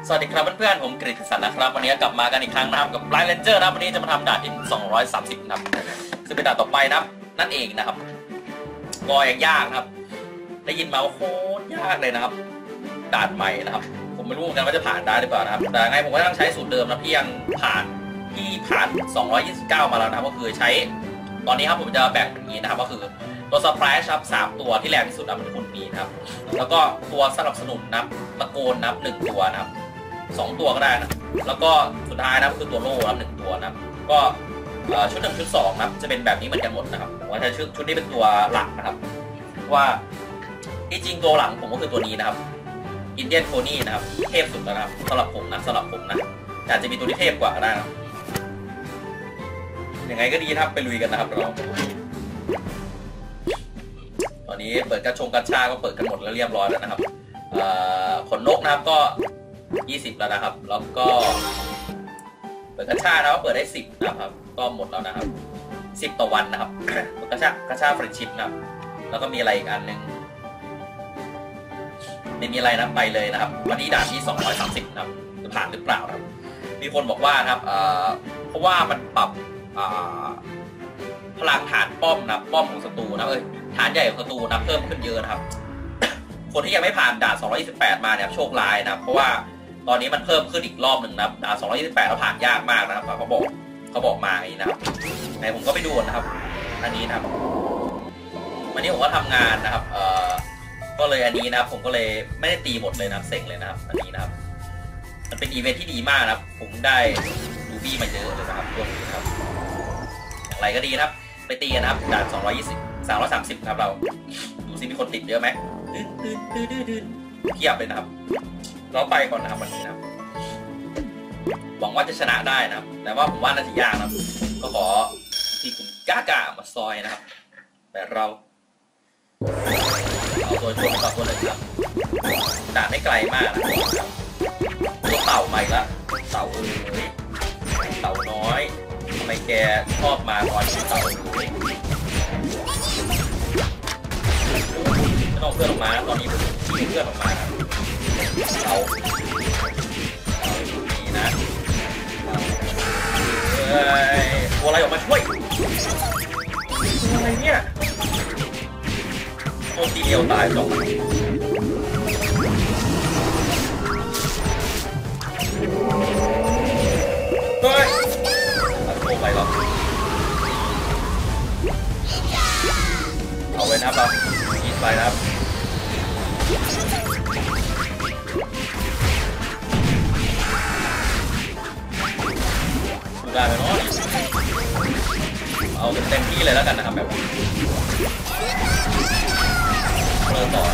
สวัสดีครับเพื่อนๆผมกฤษสันนะครับวันนี้กลับมากันอีกครั้งนะครับกับ Blind Ranger นะครับวันนี้จะมาทำด่านที่230นะครับซึ่งเป็นด่านต่อไปนะครับนั่นเองนะครับก็ยังยากนะครับได้ยินมาว่าโคตรยากเลยนะครับด่านใหม่นะครับผมไม่รู้เหมือนกันว่าจะผ่านได้หรือเปล่านะครับแต่ไงผมก็ต้องใช้สูตรเดิมนะที่ยังผ่าน229มาแล้วนะครับก็คือใช้ตอนนี้ครับผมจะแบ่งเป็นอย่างนี้นะครับก็คือตัวสปราชครับ3ตัวที่แรงที่สุดนะมันคุณมีนะครับแล้วก็ตัวสนับสนุนนะตะโกนนะ1ตัวนะครับ2ตัวก็ได้นะแล้วก็สุดท้ายนะคือตัวโล่นะ1ตัวนะก็ชุด1ชุด2นะจะเป็นแบบนี้เหมือนกันหมดนะครับผมว่าจะชุดนี้เป็นตัวหลักนะครับว่าจริงตัวหลังผมก็คือตัวนี้นะครับอินเดียนโพนี่นะครับเทพสุดแล้วนะครับสำหรับผมนะแต่จะมีตัวที่เทพกว่าก็ได้นะยังไงก็ดีครับไปลุยกันนะครับเราตอนนี้เปิดกระชาก็เปิดกันหมดแล้วเรียบร้อยแล้วนะครับขนนกนะครับก็20แล้วนะครับแล้วก็เปิดกระชานะครับเปิดได้10นะครับก็หมดแล้วนะครับ10ต่อวันนะครับกระชาฟรีชิปนะครับแล้วก็มีอะไรอีกอันหนึ่งไม่มีอะไรนะไปเลยนะครับวันนี้ด่านที่230นะครับจะผ่านหรือเปล่าครับมีคนบอกว่านะครับเพราะว่ามันปรับพลังฐานป้อมนะป้อมของศัตรูนะฐานใหญ่ของศัตรูนะเพิ่มขึ้นเยอะนะครับคนที่ยังไม่ผ่านด่าน228มาเนี่ยโชคร้ายนะเพราะว่าตอนนี้มันเพิ่มขึ้นอีกรอบหนึ่งนะด่าน228เราผ่านยากมากนะครับเขาบอกมาอย่างนี้นะครับไหนผมก็ไปดูนะครับอันนี้นะครับวันนี้ผมก็ทำงานนะครับก็เลยอันนี้นะครับผมก็เลยไม่ได้ตีหมดเลยนะเซ็งเลยนะครับอันนี้นะครับมันเป็นอีเวนท์ที่ดีมากนะครับผมได้ดูบี้มาเยอะเลยนะครับตัวนี้ครับอย่างไรก็ดีนะครับไปตีกันนะครับด่าน330ครับเราดูซิมีคนติดเยอะไหมดื้นเทียบเลยนะครับเราไปก่อนนะครับวันนี้นะครับหวังว่าจะชนะได้นะครับแต่ว่าผมว่าน่าจะยากนะครับก็ขอที่คุณก้ามาซอยนะครับแต่เราเอาตัวชนต่อตัวเลยครับด่านไม่ไกลมากนะครับตัวเต่าใหม่ละเต่าเต่าน้อยทำไมแกชอบมาตอนที่เต่าไม่ต้องเพื่อนออกมาตอนนี้ผมชี้เพื่อนออกมาเต่านี่นะตัวอะไรออกมาช่วยอะไรเนี่ยโคตรทีเดียวตายจบเฮ้ยโอ้ไปหรอเอาไว้นะครับเรายิงไปนะครับดูได้ไหมเนาะเอาเต็มที่เลยแล้วกันนะครับแบบเริ่มต่อ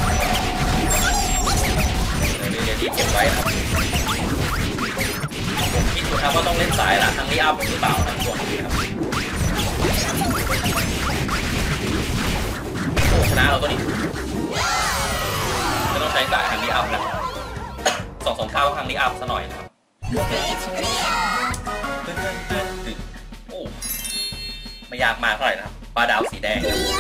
เดี๋ยวเก็บไว้นะครับผมคิดอยู่ครับว่าต้องเล่นสายหลังทางรีอัพหรือเปล่านะช่วงนี้ครับโอ้ชนะเราตัวนี้ไม่ต้องใช้สายทางรีอัพนะ229ทางรีอัพซะหน่อยนะครับโอ้ไม่ยากมากเท่าไหร่นะครับปลาดาวสีแดง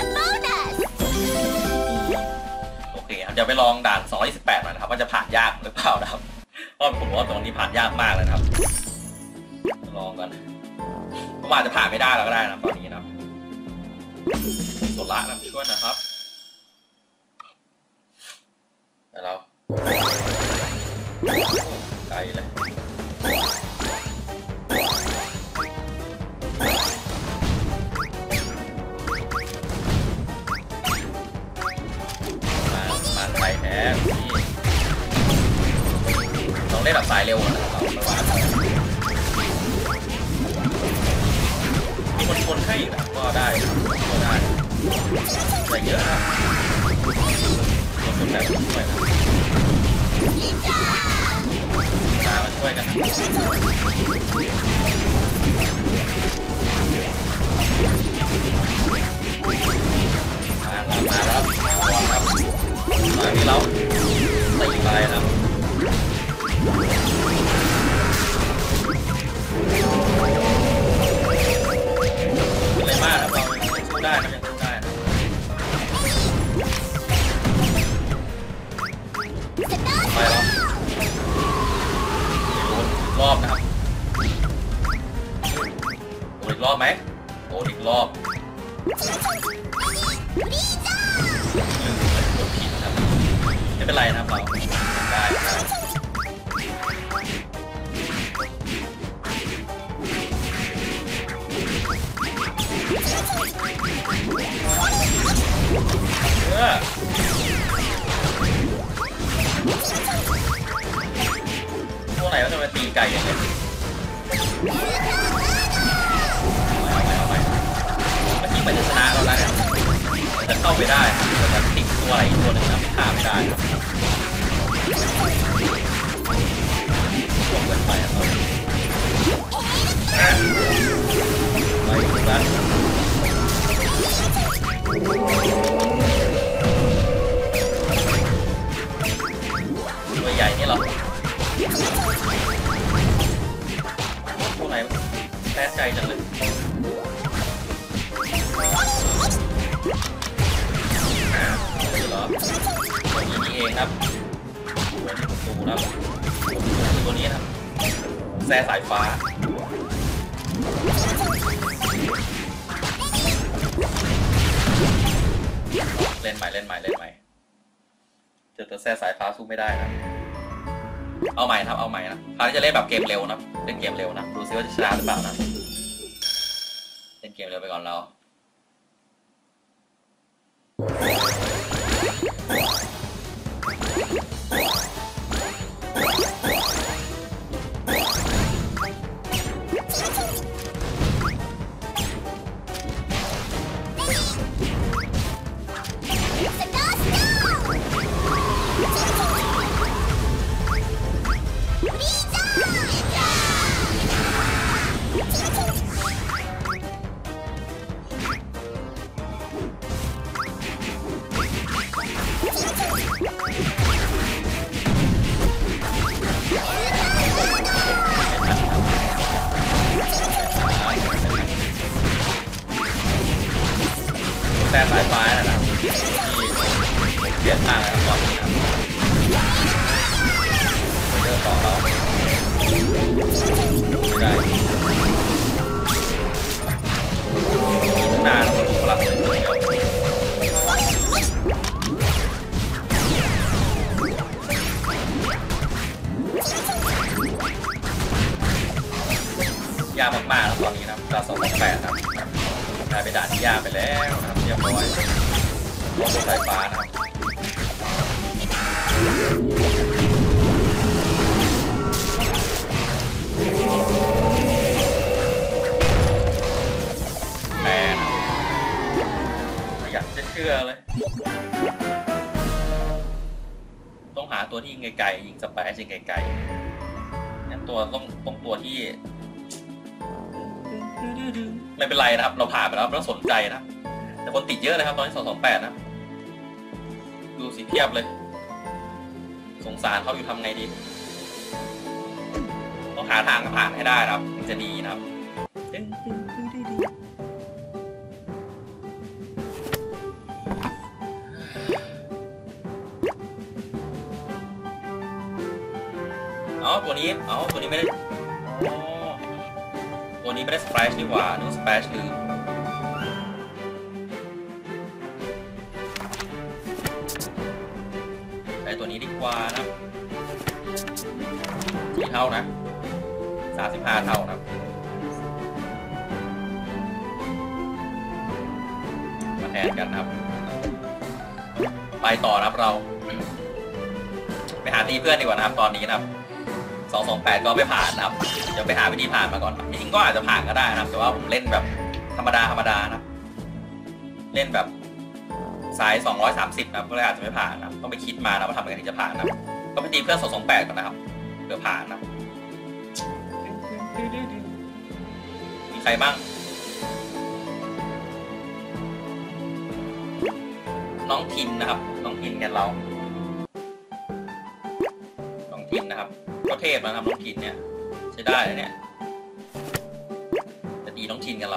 โอเคเดี๋ยวไปลองด่าน228หน่อยนะครับว่าจะผ่านยากหรือเปล่านะครับเพราะผมว่าตรงนี้ผ่านยากมากเลยนะครับลองกันผมอาจจะผ่านไม่ได้แล้วก็ได้นะตอนนี้นะครับโซล่านะช่วยนะครับแต่เราไกลเลยมาไกลแท้นี่ต้องเล่นแบบสายเร็วนะครับเราประมาณมีคนให้ก็ได้แต่เยอะนะคนแบบช่วยนะมาช่วยกันมาแล้วครับมาที่เราตีไปนะอะไรมากครับเราสู้ได้นะยังสู้ได้นะไปแล้วรอบนะครับโดนอีกรอบไหมโดนอีกรอบกดผิดครับไม่เป็นไรนะครับเราได้พวกไหนก็จะมาตีไก่อย่างเงี้ยเอาไปเมื่อกี้มันจะชนะเราแล้วเนี่ยจะเข้าไปได้แต่จะติดตัวอะไรตัวหนึ่งนะไม่ฆ่าไม่ได้ตัวเกินไปอ่ะไปกันตัวใหญ่นี่หรอตัวไหนแพ้ใจจังเลยเหรอตัวนี้เองครับตัวนี้ครับตัวนี้ครับแซ่สายฟ้าเล่นใหม่เจอตัวแซ่สายฟ้าสู้ไม่ได้นะเอาใหม่ครับเอาใหม่นะคราวนี้จะเล่นแบบเกมเร็วนะเล่นเกมเร็วนะดูซิว่าจะชนะหรือเปล่านะเล่นเกมเร็วไปก่อนเราแต่สายฟ้านะครับที่เปลี่ยนทางแล้วก่อนเริ่มต่อเราไม่ได้นานแล้วพลังยากมากๆแล้วตอนนี้นะดาว228ครับกลายเป็นด่านที่ยากไปแล้วนะครับเรียบร้อยตัวสายฟ้านะครับแพ้นะไม่อยากจะเชื่อเลยต้องหาตัวที่ยิงไกลๆยิงสเปซยิงไกลๆงั้นตัวต้องตัวที่ไม่เป็นไรนะครับเราผ่านไปแล้วไม่ต้องสนใจนะแต่คนติดเยอะเลยครับตอนนี้228นะดูสิเทียบเลยสงสารเขาอยู่ทำไงดีต้องหาทางผ่านให้ได้ครับมันจะดีนะครับตัวนี้ไม่ได้ตัวนี้ไม่ได้สเปรชดีกว่านึกสเปรชลืมไอตัวนี้ดีกว่านะ4 เท่านะ35 เท่านะมาแทนกันครับไปต่อนะครับเราไปหาตีเพื่อนดีกว่านะครับตอนนี้นะครับ228ก็ไม่ผ่านนะครับเดี๋ยวไปหาวิธีผ่านมาก่อนจริงๆก็อาจจะผ่านก็ได้นะครับแต่ว่าผมเล่นแบบธรรมดานะเล่นแบบสาย230นะก็เลยอาจจะไม่ผ่านนะต้องไปคิดมานะว่าทำยังไงถึงจะผ่านนะก็ไปตีเพื่อน228ก่อนนะครับเพื่อผ่านนะมีใครบ้างน้องทินนะครับน้องทินกันเราน้องทินนะครับก็เทพนะครับน้องทินเนี่ยใช้ได้เลยเนี่ยจะตีน้องทินกันเรา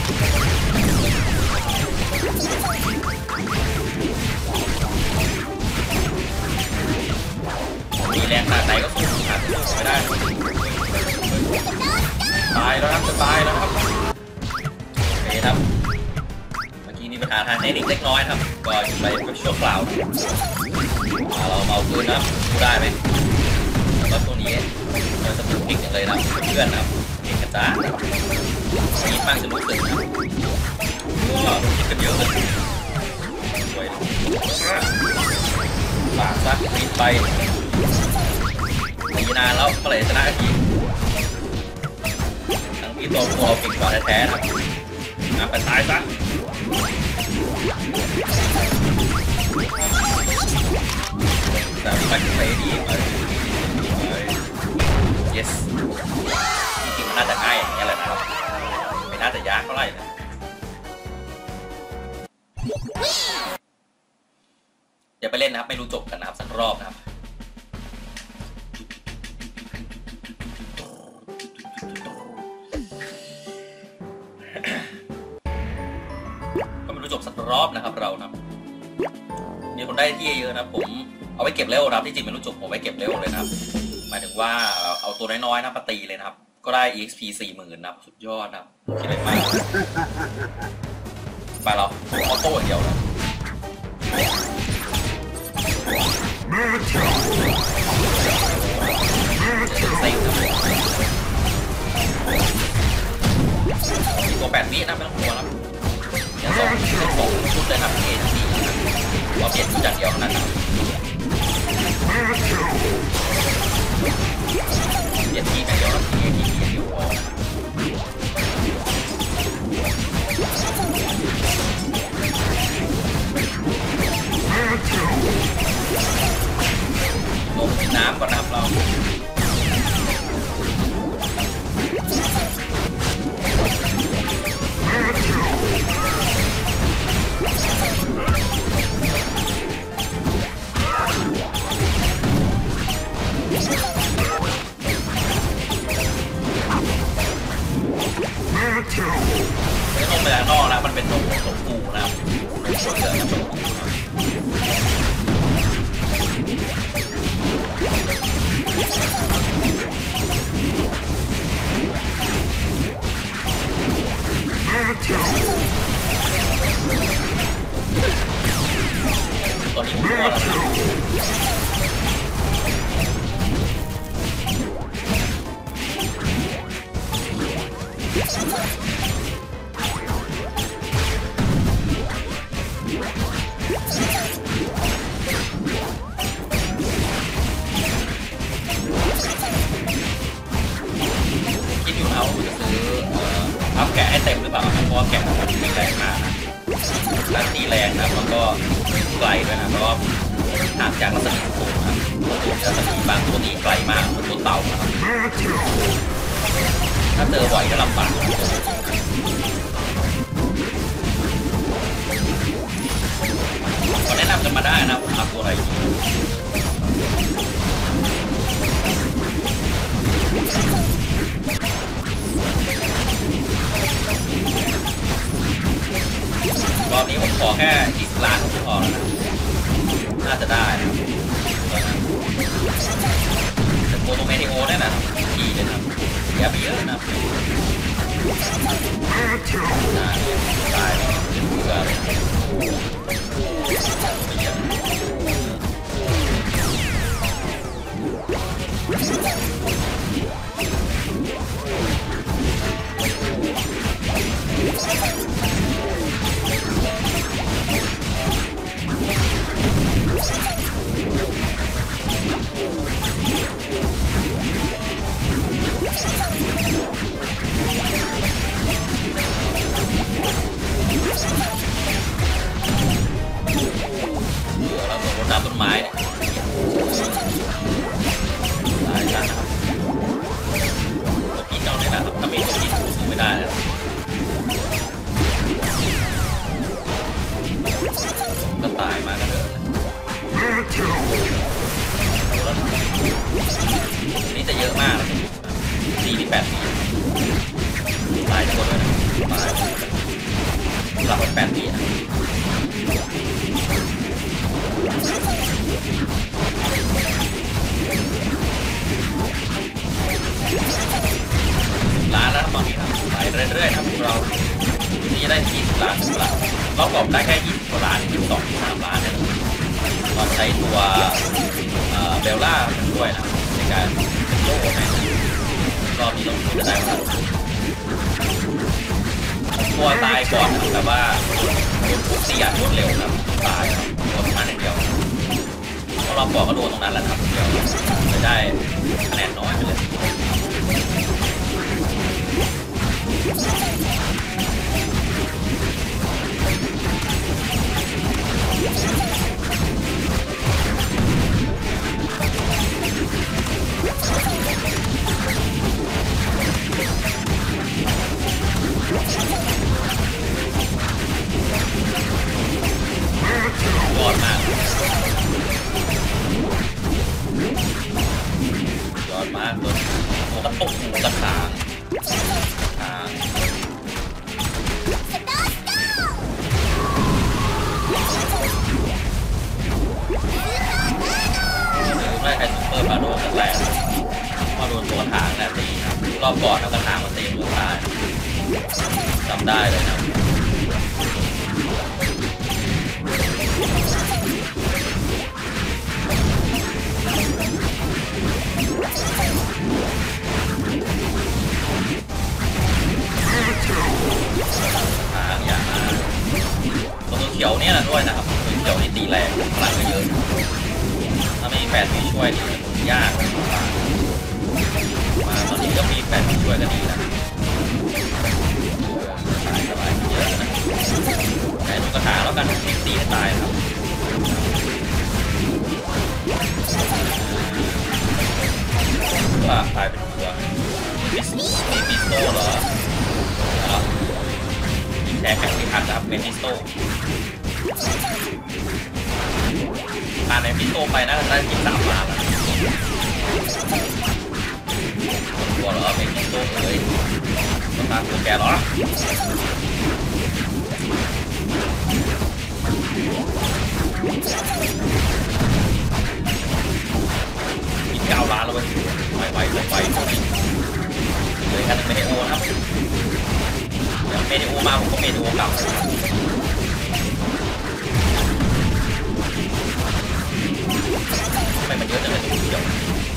มีแรงขนาดไหนก็สู้ขาดไม่ได้ตายแล้วครับจะตายแล้วครับโอเคครับเมื่อกี้มีปัญหาทางเทคนิคเล็กน้อยครับก็อยู่ไปเป็นชั่วคราวเราเมาปืนนะดูได้ไหมแล้วตัวนี้เราจะถูกพลิกอย่างเลยนะเพื่อนนะครับเก่งกระจายมีมากจะรู้สึกนะว้าวคิดกันเยอะเลยสวยฝากซักปีนไปตีนานแล้วเมื่อไหร่ชนะทีทั้งที่ตัวเราเก่งกว่าแท้ๆนะไปตายซะแต่ที่มันไปดีyes จริงๆมันน่าจะง่ายอย่างนี้แหละนะครับไม่น่าจะยากเท่าไหร่นะเดี๋ยวไปเล่นนะครับไม่รู้จบกันนะครับสักรอบนะครับก็ไม่รู้จบสักรอบนะครับเรานะมีคนได้ที่เยอะนะผมเอาไว้เก็บเร็วนะครับที่จริงไม่รู้จบผมไว้เก็บเร็วเลยนะครับหมายถึงว่าเอาตัวน้อยๆนะมาตีเลยนะครับก็ได้ EXP 40,000นะครับสุดยอดนะครับคิดอะไรมากไปเราออโต้อย่างเดียวเลยเซ็งครับตัว8 วินะไม่ต้องกลัวครับยังสองชุดเลยครับเอทีเราเปลี่ยนชุดอย่างเดียวนั้นเปลี่ยนที่อย่างเดียวแล้วเอทีอย่างเดียวพอลงน้ำก่อนนะครับเราไม่ต้องไปด้านนอกนะมันเป็นตรงปูนะครับสวยเลยนะตรงปูตอนนี้ผมว่าแล้วนะคิดอยู่นะว่าจะซื้ออัพแกะให้เต็มหรือเปล่าเพราะว่าแกะมันไม่แรงมากนะและตีแรงนะแล้วก็ไกลด้วยนะเพราะว่าห่างจากรัศมีสูงครับรัศมีบางตัวนี้ไกลมากเป็นตัวเต่าครับถ้าเจอบ่อยก็ลำบากก็แนะนำกันมาได้นะผมทำตัวอะไรรอบนี้ผมขอแค่20 ล้านก็พอแล้วนะน่าจะได้นะแต่โมโนเมทิโอเนี่ยนะดีเลยนะเสียไปเยอะนะตายเบื่อเลยไปเยอะน้ำต้นไม้เนี่ยตายแล้วนะครับตัวพีเจ้าเนี่ยนะครับถ้ามีตัวพีสู้ไม่ได้แล้วหลัก8 ปีนะล้านแล้วตอนนี้ครับไปเรื่อยๆครับเราที่ได้20 ล้านหลักเรากรอบได้แค่20 กว่าล้าน22-23 ล้านเนี่ยตอนใช้ตัวเบลล่าด้วยนะในการโล่ให้รอบนี้ต้องจะได้ครับตัวตายก่อนแต่ว่าทุกเสียรวดเร็วครับตายครับตัวประมาณอย่างเดียวพอเราบอกก็โดนตรงนั้นแหละครับเดี๋ยวจะได้คะแนนน้อยไปเลยยอดมากยอดมากตัวหัวกระตุกหัวกระถางไม่ใครซุปเปอร์มาโดนกันแรกมาโดนตัวกระถางแน่ตีครับรอบก่อนเอากระถางมาตีหัวตายจำได้เลยนะอย่างตัวเขียวเนี่ยนะด้วยนะครับตัวเขียวนี่ตีแรงพลังก็เยอะถ้าไม่มีแฟนที่ช่วยนี่ยากมาตอนนี้ก็มีแฟนที่ช่วยก็ดีนะสบายเยอะนะแต่ลูกกระถางแล้วกันตีให้ตายครับว่าตายเป็นตัวมีปิสโต้เหรอยิงแทงแข่งที่ทันนะครับเป็นปิสโต้ผ่านในปิสโต้ไปน่าจะได้13 ล้านตัวเหรอเป็นปิสโต้เลยต้องตามตัวแกเหรอ9 ล้านแล้วเว้ยไวเลยแค่นึงเมเดโอนะครับเดี๋ยวเมเดโอมาผมก็เมเดโอกลับทำไมมันเยอะจังเลยเดี๋ยว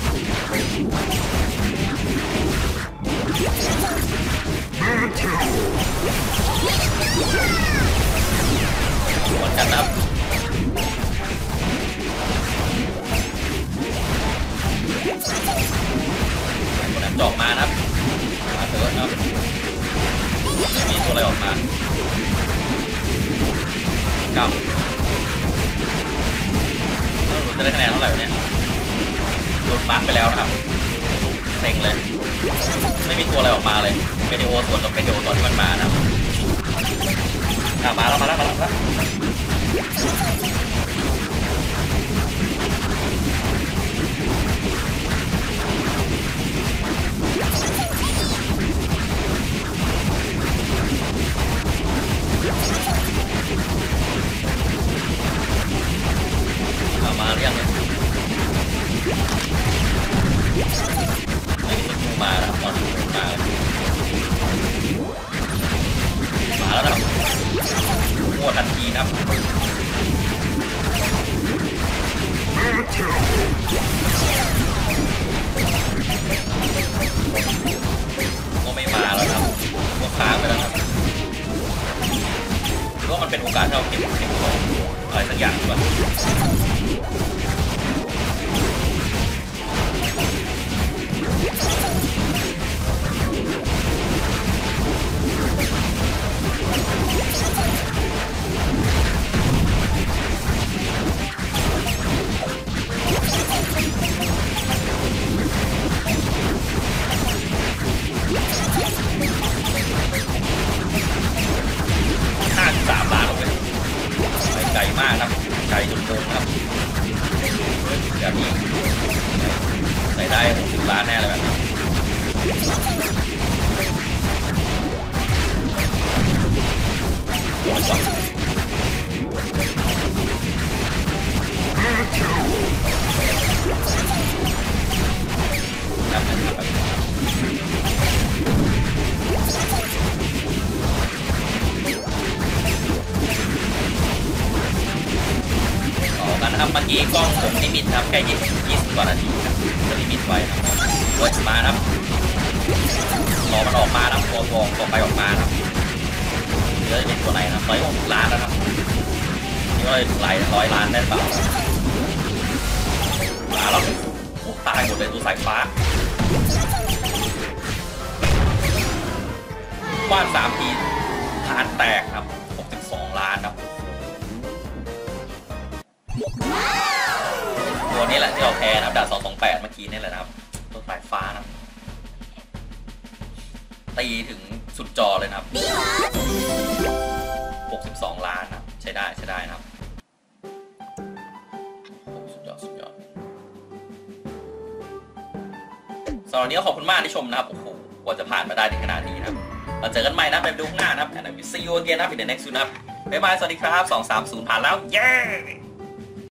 หมดกันนะครับจอกมานะครับมาเถอะนะครับไม่มีตัวอะไรออกมากับจะได้คะแนนเท่าไหร่เนี่ยโดนบั๊กไปแล้วนะครับเซ็งเลยไม่มีตัวอะไรออกมาเลยเป็นโอส่วนกับเป็นโอตอนที่มันมานะครับมาแล้วมาเรียงเลยไม่มีตัวมาแล้วตอนนี้มาแล้วนะครับมั่วทันทีนะครับก็ไม่มาแล้วครับก็ค้างไปแล้วครับเพราะมันเป็นโอกาสที่เราเก็บของอะไรสักอย่างก่อน53 ล้านเลยไปไกลมากครับไกลจนโกงครับเมื่อกี้กล้องผมลิมิตครับแค่20 กว่านาทีครับจะลิมิตไว้ครับโอ้ยมาครับรอมันออกมาครับตัวทองต่อไปออกมาครับเดี๋ยวจะเป็นตัวไหนนะ160 ล้านแล้วครับนี่ว่าถึง100 ล้านได้เปล่ามาแล้วโอ้ตายหมดเลยตัวสายฟ้าว่าน3 ทีฐานแตกครับ62 ล้านครับตัวนี้แหละที่เราแพ้นะครับดาบ228เมื่อกี้นี่แหละนะครับตัวสายฟ้านะตีถึงสุดจอเลยนะครับ62 ล้านนะใช้ได้นะครับสุดยอดสำหรับวันนี้ก็ขอบคุณมากที่ชมนะครับโอ้โหกว่าจะผ่านมาได้ถึงขนาดนี้นะครับเราเจอกันใหม่นะไปดูข้างหน้านะครับ and I will see you again นะ in the next one นะครับบ๊ายบายสวัสดีครับ230ผ่านแล้วเย้